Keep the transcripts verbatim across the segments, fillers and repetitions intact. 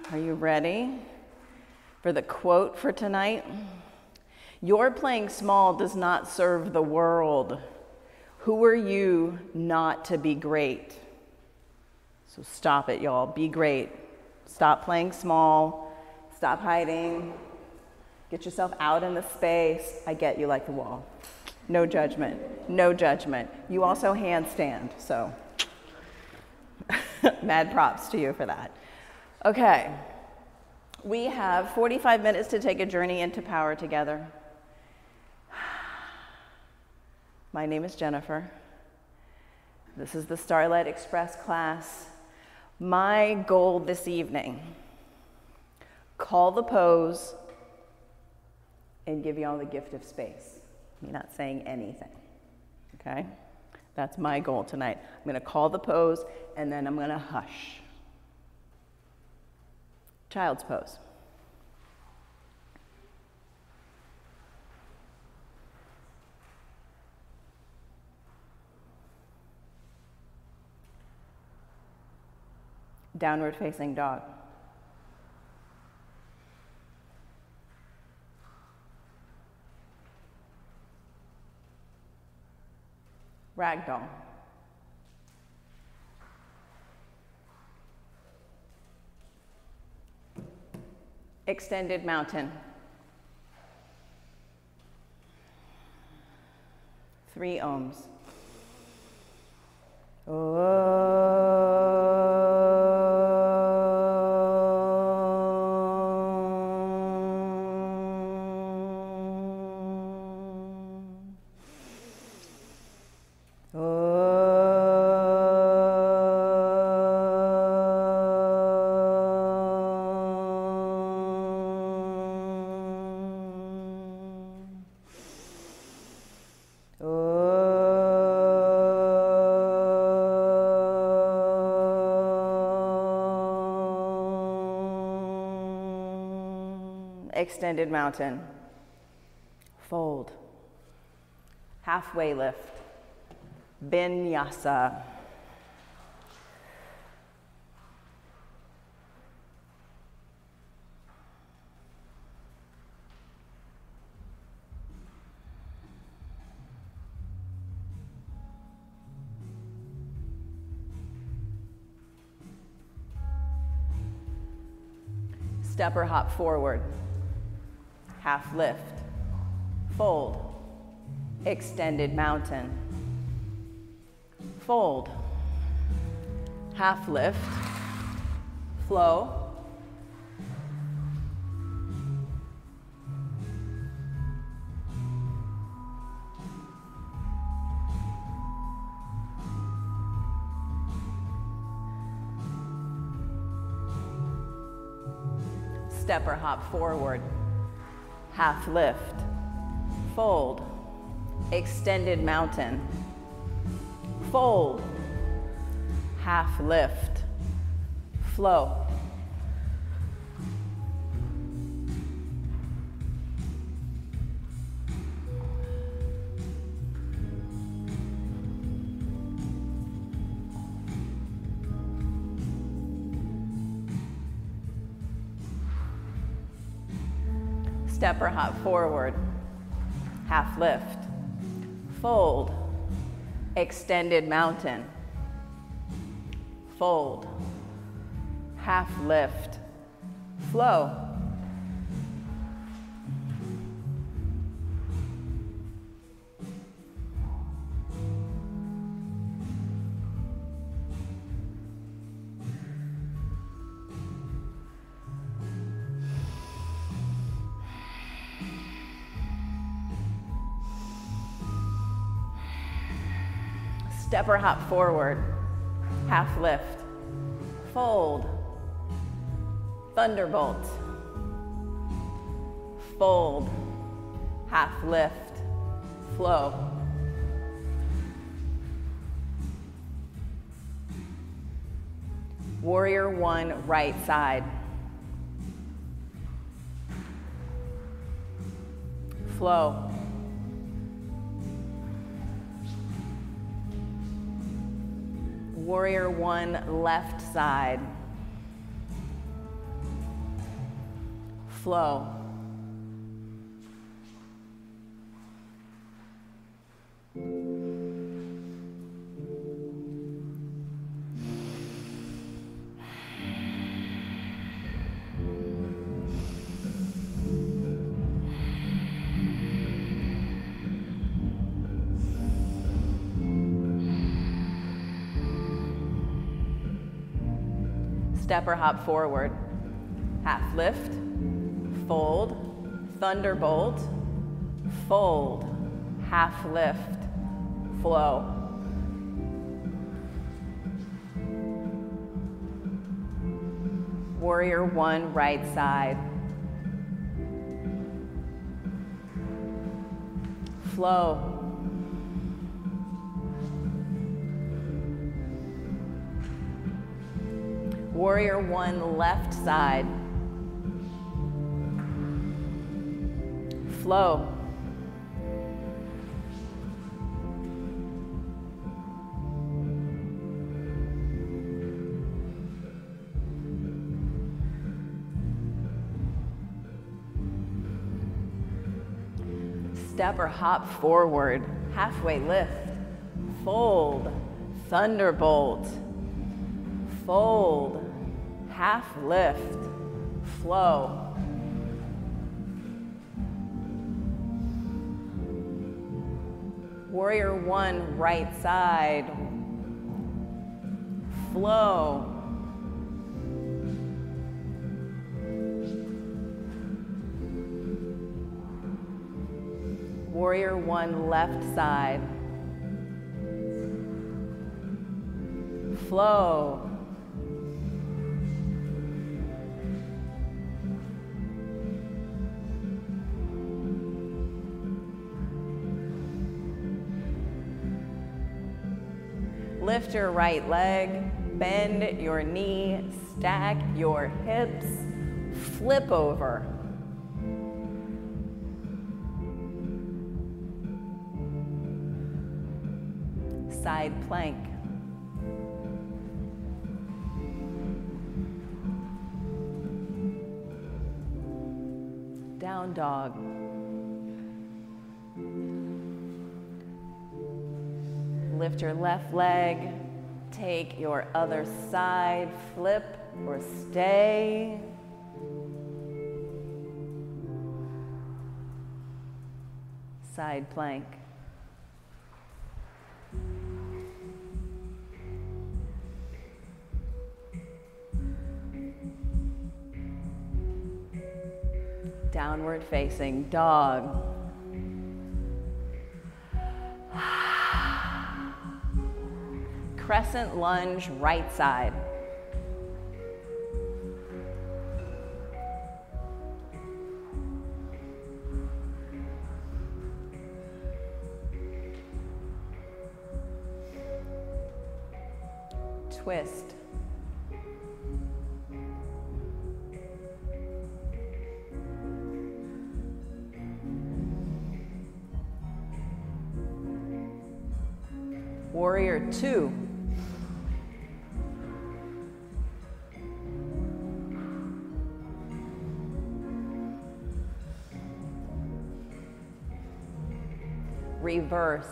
Are you ready for the quote for tonight? Your playing small does not serve the world. Who are you not to be great? So stop it, y'all. Be great. Stop playing small. Stop hiding. Get yourself out in the space. I get you like the wall. No judgment. No judgment. You also handstand, so mad props to you for that. Okay. We have forty-five minutes to take a journey into power together. My name is Jennifer. This is the Starlight Express class. My goal this evening, call the pose and give you all the gift of space. You're not saying anything, okay? That's my goal tonight. I'm gonna call the pose and then I'm gonna hush. Child's pose. Downward facing dog. Ragdoll. Extended mountain. Three ohms. Extended mountain. Fold. Halfway lift. Vinyasa. Step or hop forward. Half lift, fold, extended mountain, fold, half lift, flow, step or hop forward. Half lift, fold, extended mountain, fold, half lift, flow. Step or hop forward, half lift, fold, extended mountain, fold, half lift, flow. Step or hop forward, half lift, fold, thunderbolt, fold, half lift, flow. Warrior one, right side, flow. Warrior one, left side. flow. Step or hop forward. Half lift, fold, thunderbolt, fold, half lift, flow. Warrior one, right side. Flow. Warrior one, left side. Flow. Step or hop forward, halfway lift, fold, thunderbolt, fold, half lift, flow. Warrior one, right side, flow. Warrior one, left side, flow. Lift your right leg, bend your knee, stack your hips, flip over. Side plank. Down dog. Lift your left leg, take your other side, flip or stay. Side plank. Downward facing dog. Crescent lunge, right side. Twist. Warrior two. Reverse.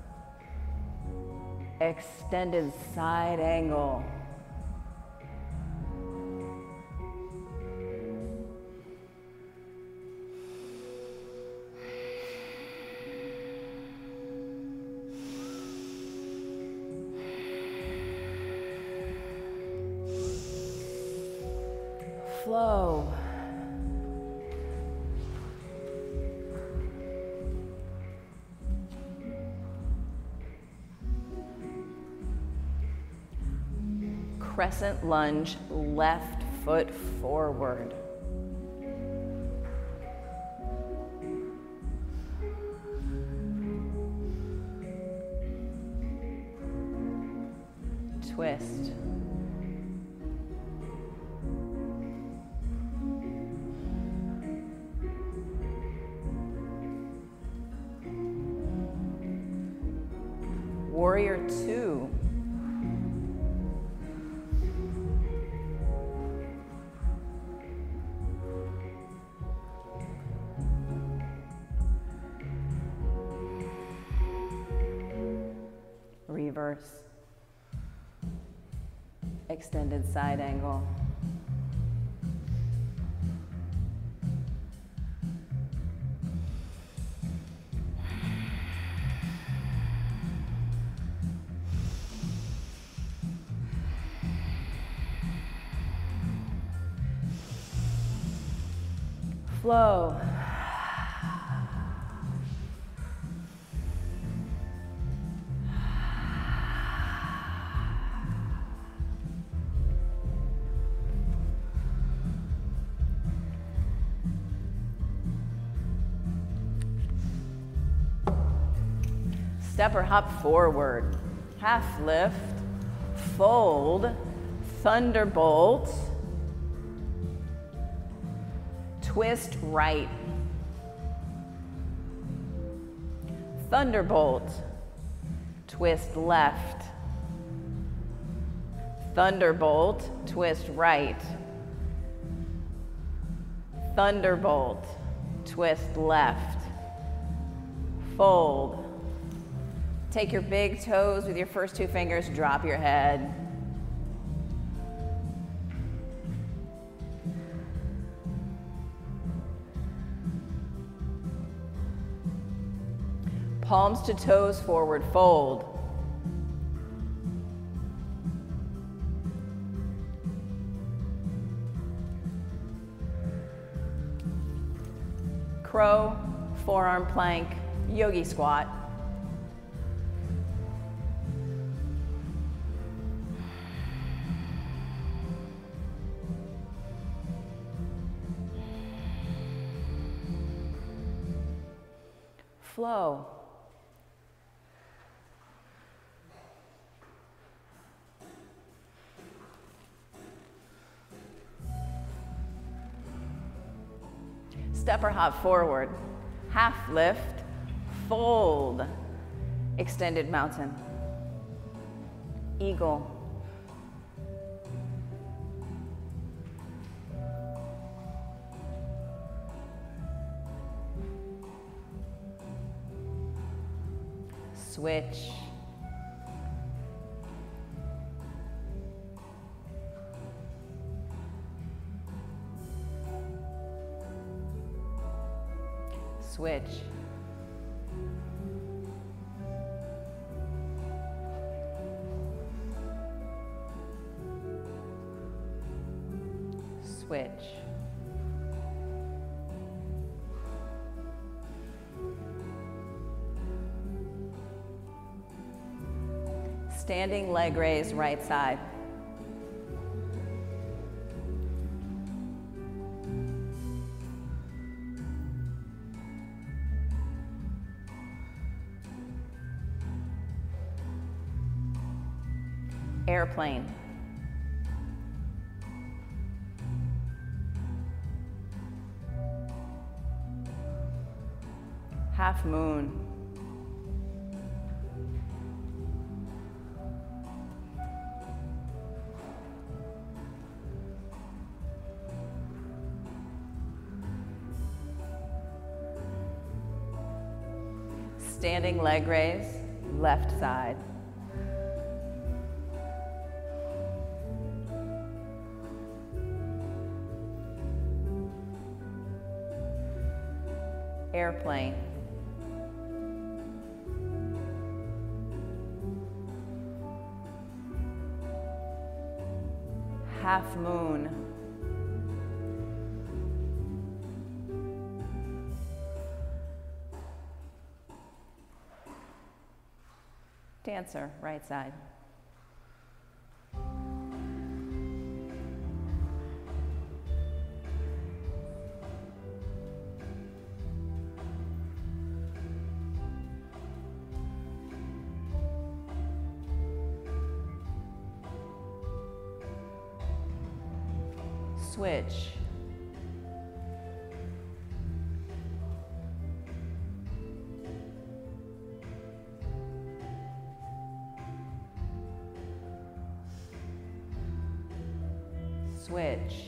Extended side angle. Flow. Crescent lunge, left foot forward. Twist. Warrior two. reverse. Extended side angle. Flow. Step or hop forward, half lift, fold, thunderbolt, twist right, thunderbolt, twist left, thunderbolt, twist right, thunderbolt, twist left, fold. Take your big toes with your first two fingers, drop your head. Palms to toes forward, fold. Crow, forearm plank, yogi squat. Flow. Step or hop forward, half lift, fold, extended mountain, eagle, switch, switch, switch, standing leg raise, right side. Airplane. Half moon. Standing leg raise, left side. Airplane. Half moon. Dancer, right side. Switch. Switch.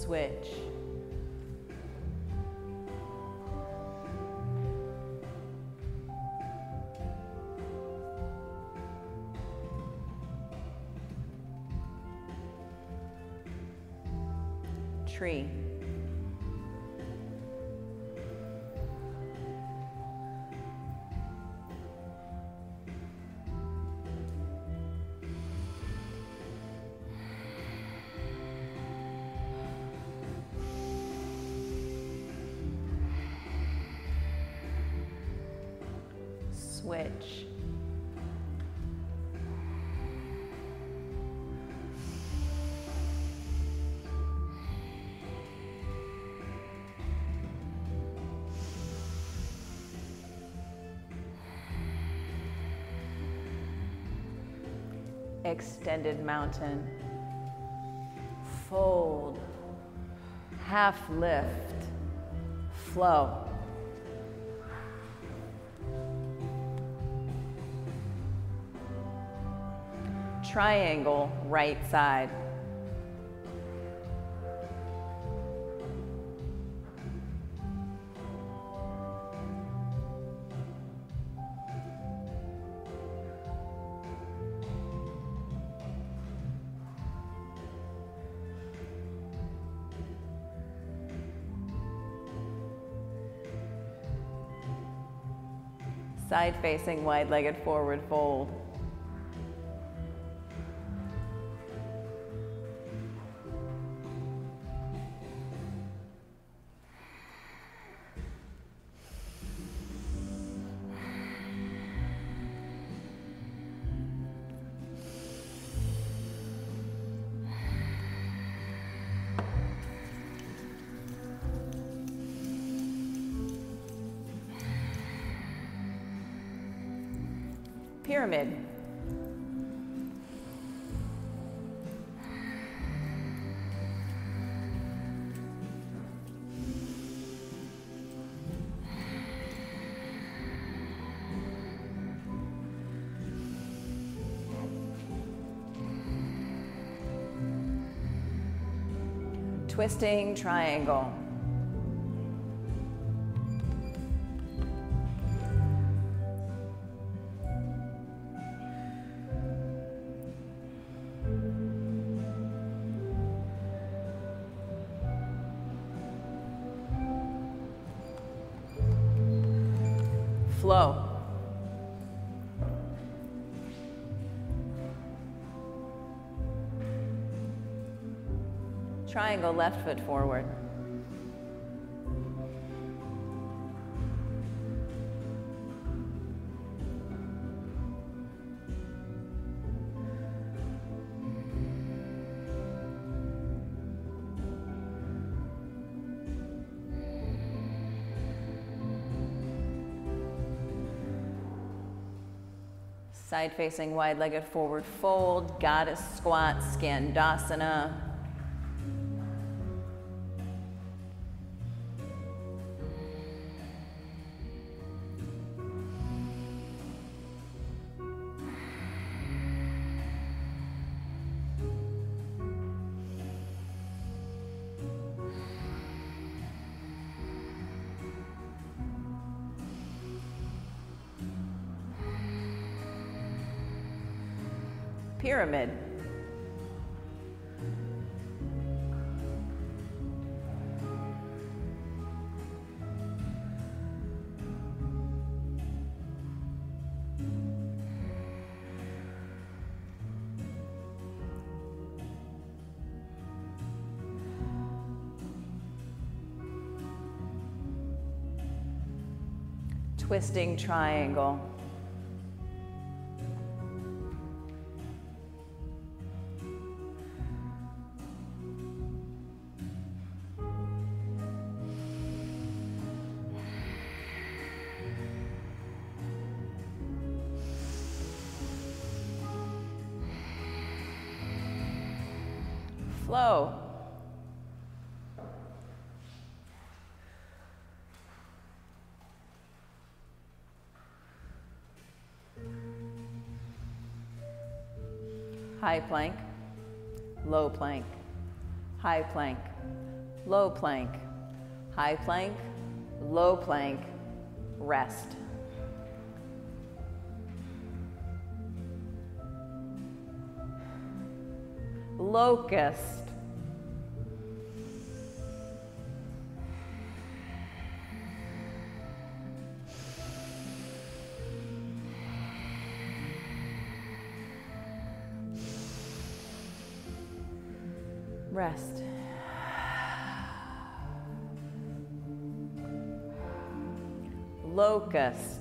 switch. Tree. Switch. Extended mountain. Fold. Half lift. Flow. Triangle, right side. Side facing, wide-legged forward fold. Pyramid. Twisting triangle. Flow. Triangle, left foot forward. Side facing, wide-legged forward fold, goddess squat, Skandasana. Pyramid. Twisting triangle. Flow. High plank, low plank, high plank, low plank, high plank, low plank, rest. Locust. Rest. Locust.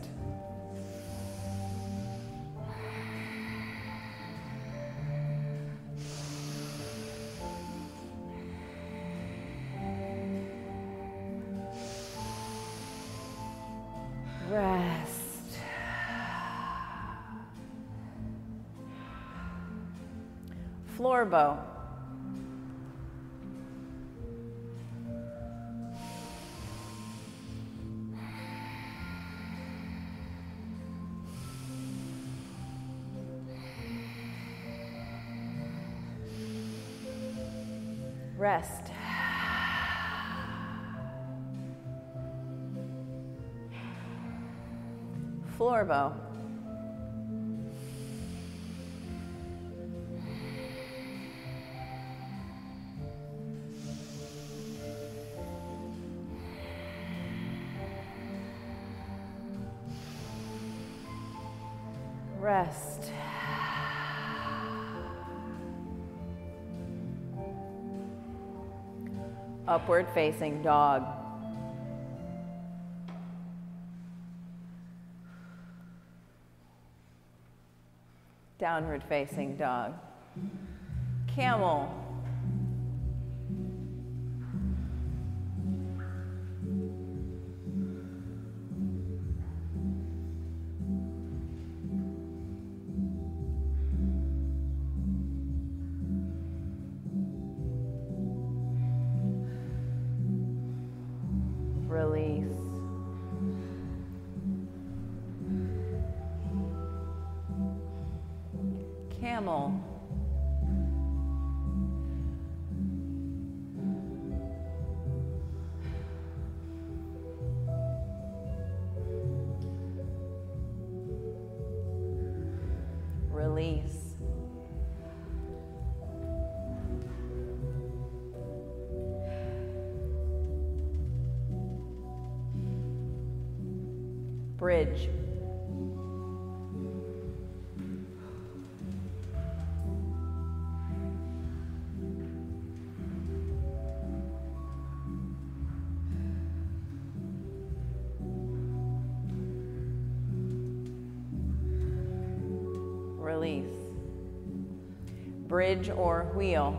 Rest. Floor bow. Rest. Floor bow. Rest. Upward facing dog. Downward facing dog. Camel. Release. Camel. Release. Bridge. Release. Bridge or wheel.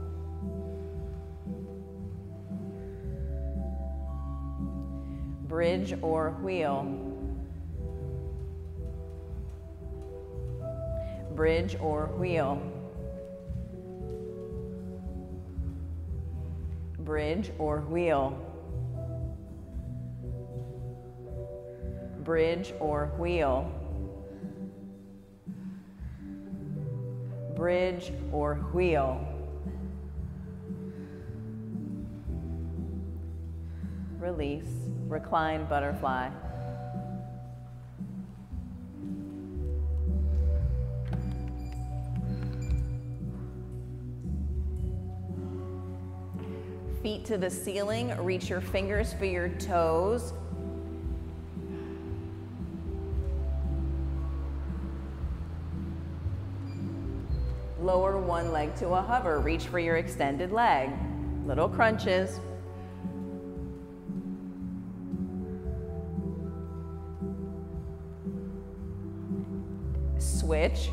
Bridge or wheel. Bridge or wheel. Bridge or wheel. Bridge or wheel. Bridge or wheel. Release. Recline butterfly. Feet to the ceiling, reach your fingers for your toes. Lower one leg to a hover, reach for your extended leg. Little crunches. Switch.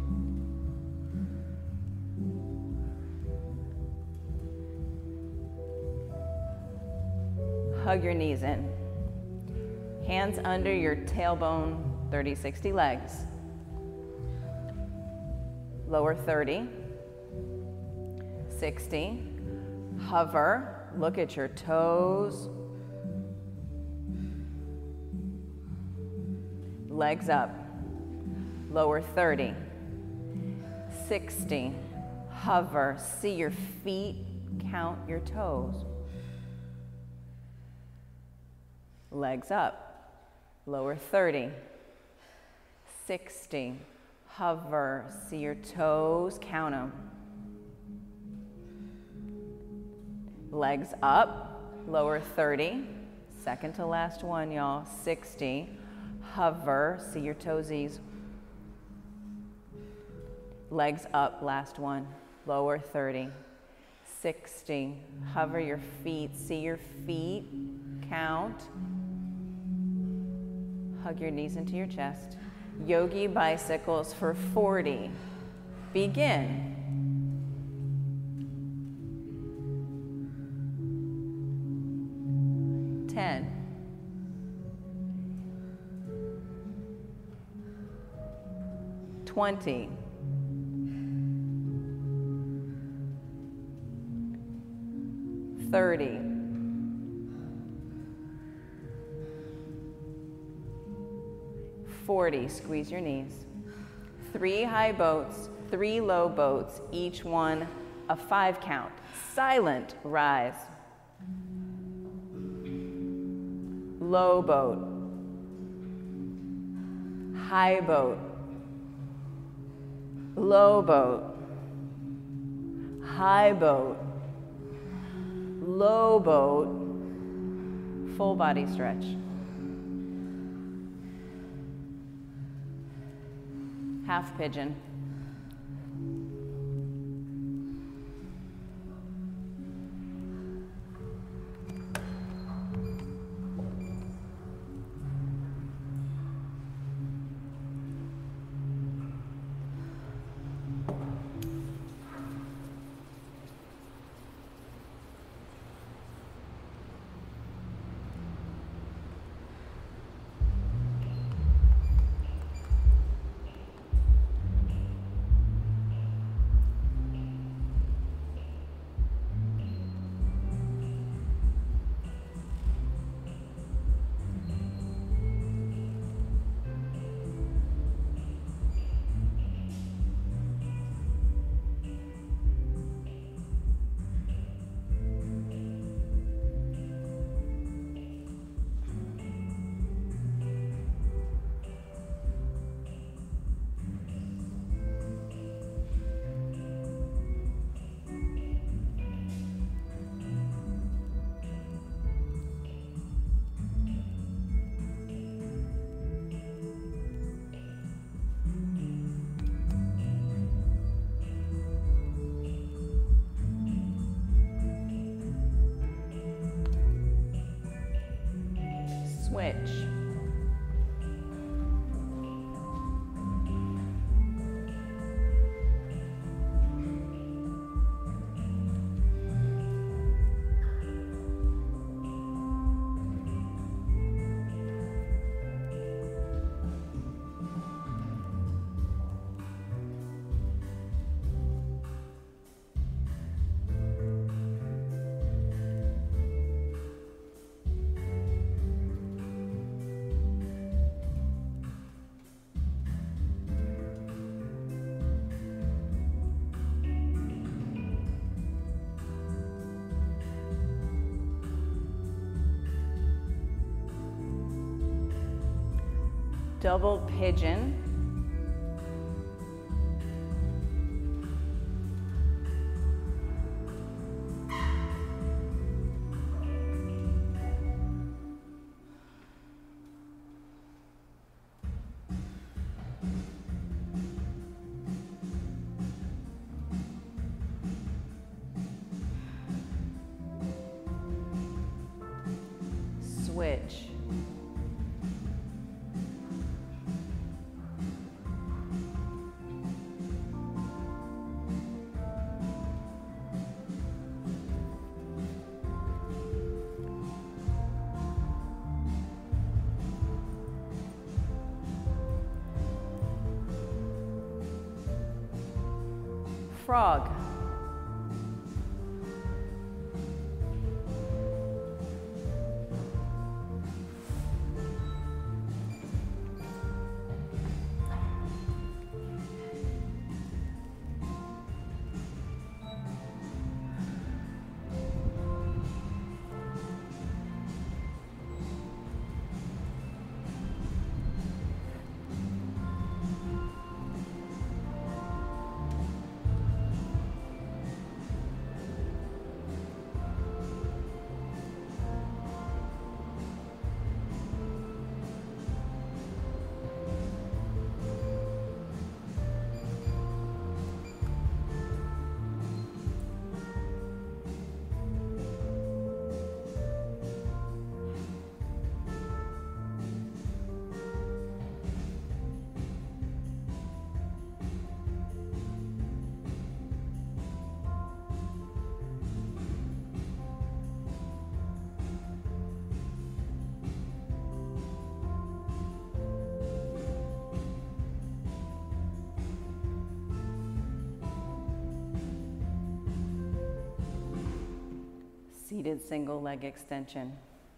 Hug your knees in. Hands under your tailbone, thirty sixty legs. Lower thirty, sixty. Hover, look at your toes. Legs up. Lower thirty, sixty. Hover, see your feet, count your toes. Legs up, lower thirty, sixty, hover, see your toes, count them. Legs up, lower thirty, second to last one, y'all, sixty, hover, see your toesies. Legs up, last one, lower thirty, sixty, hover your feet, see your feet, count. Hug your knees into your chest. Yogi bicycles for forty. Begin. ten. twenty. thirty. forty, squeeze your knees. Three high boats, three low boats, each one a five count. Silent, rise. Low boat. High boat. Low boat. High boat. Low boat. Full body stretch. Half pigeon. Switch. Double pigeon. Switch. Frog. Seated single leg extension.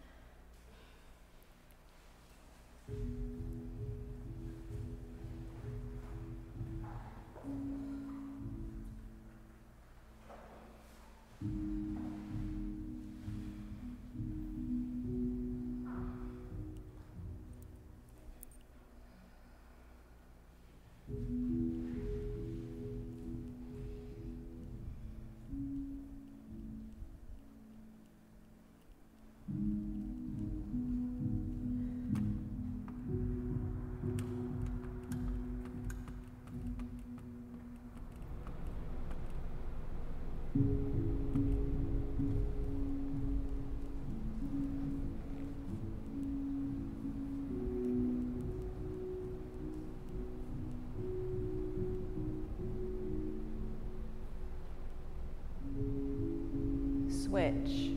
Switch.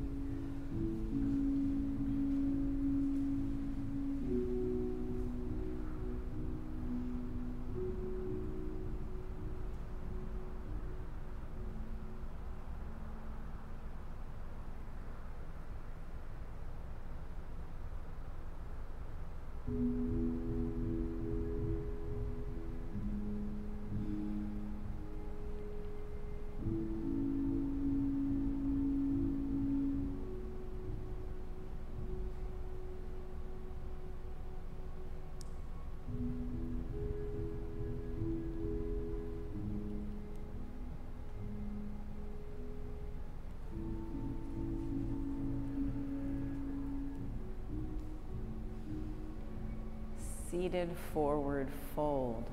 Seated forward fold.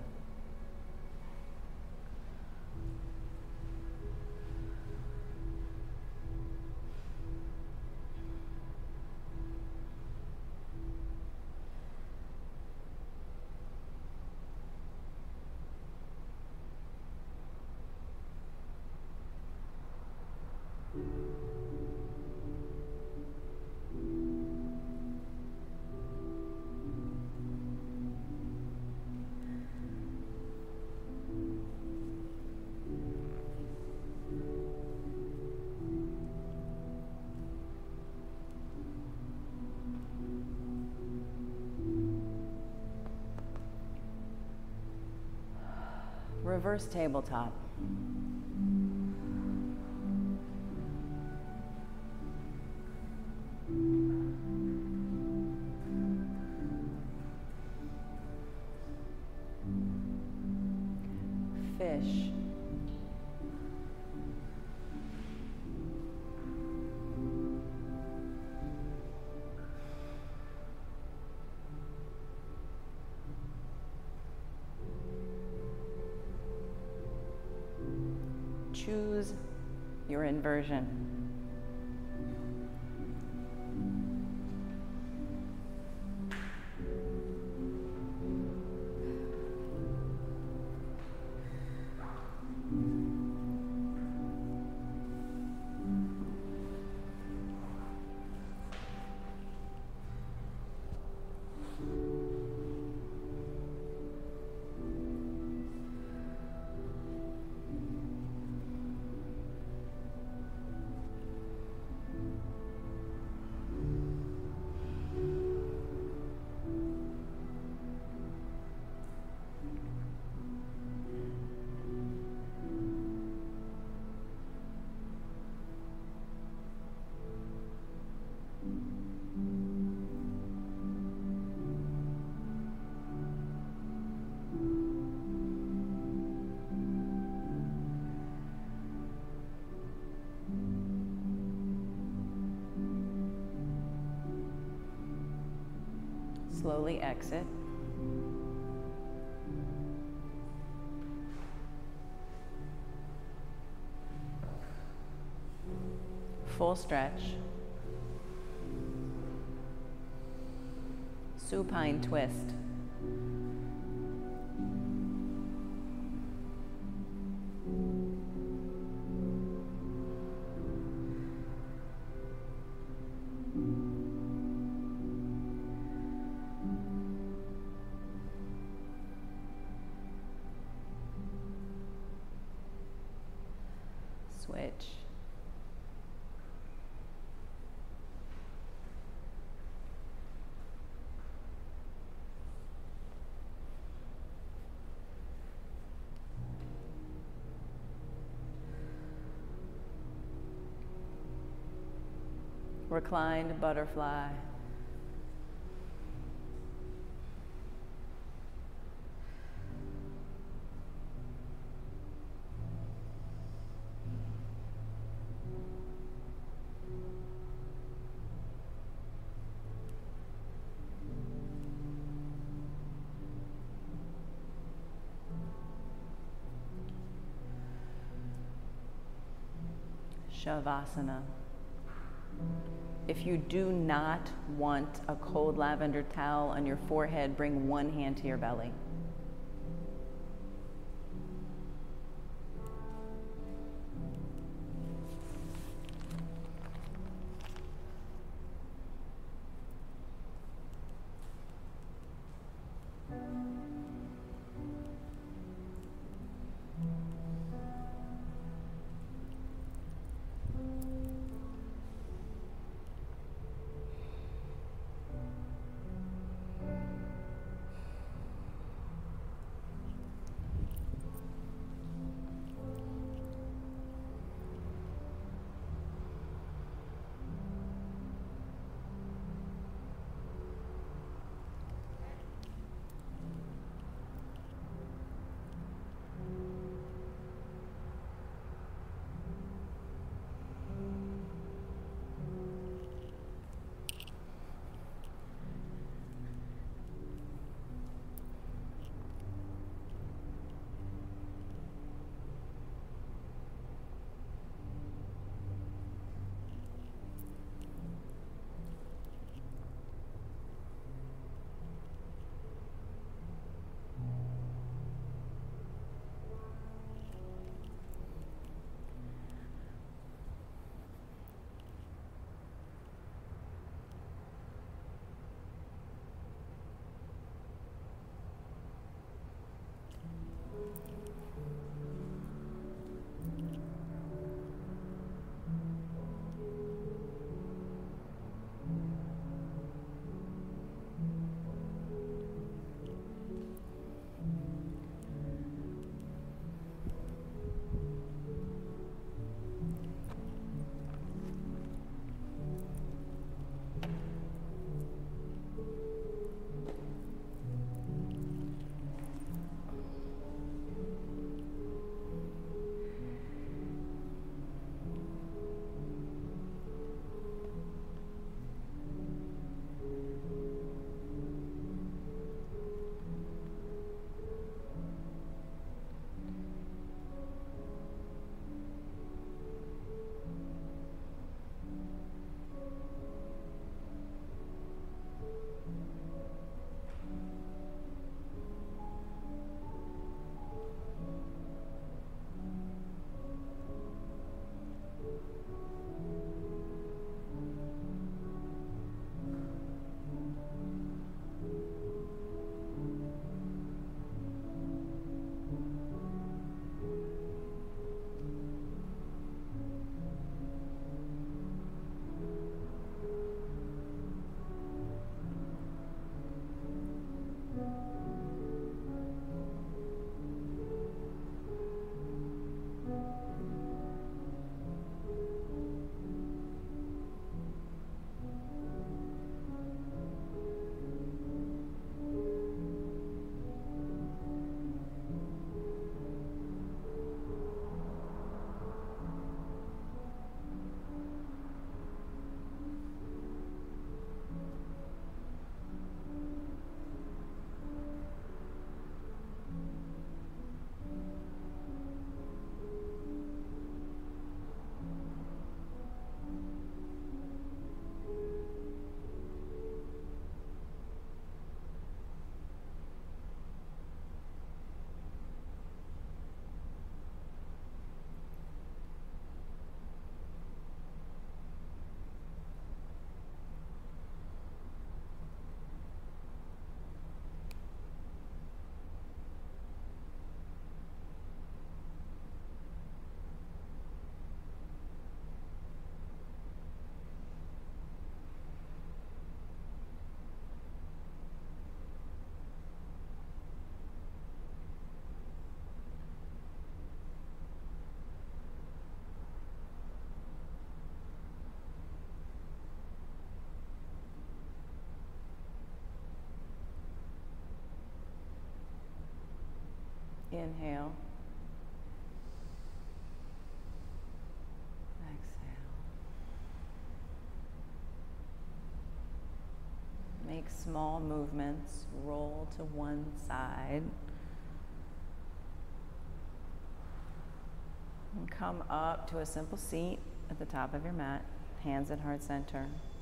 Reverse tabletop. Fish. Choose your inversion. Slowly exit. Full stretch. Supine twist. Switch. reclined butterfly. Shavasana. If you do not want a cold lavender towel on your forehead, bring one hand to your belly. Inhale. Exhale. Make small movements. Roll to one side. And come up to a simple seat at the top of your mat, hands at heart center.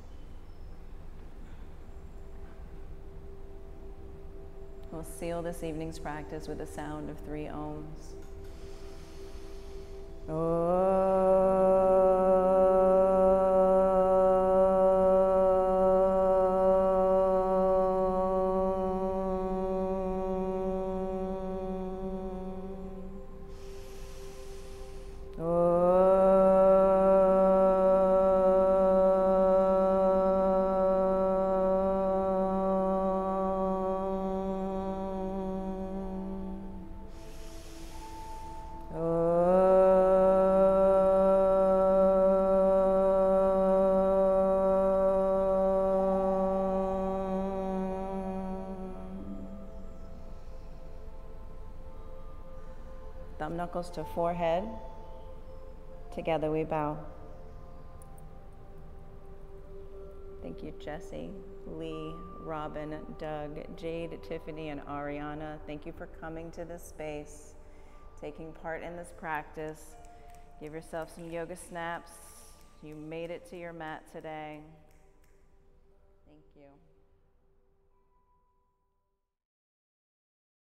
We'll seal this evening's practice with the sound of three ohms. Thumb knuckles to forehead. Together we bow. Thank you, Jesse, Lee, Robin, Doug, Jade, Tiffany, and Ariana. Thank you for coming to this space, taking part in this practice. Give yourself some yoga snaps. You made it to your mat today.